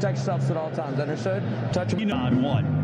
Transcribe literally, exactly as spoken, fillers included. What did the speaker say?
protect yourselves at all times. Understood? Touch on one.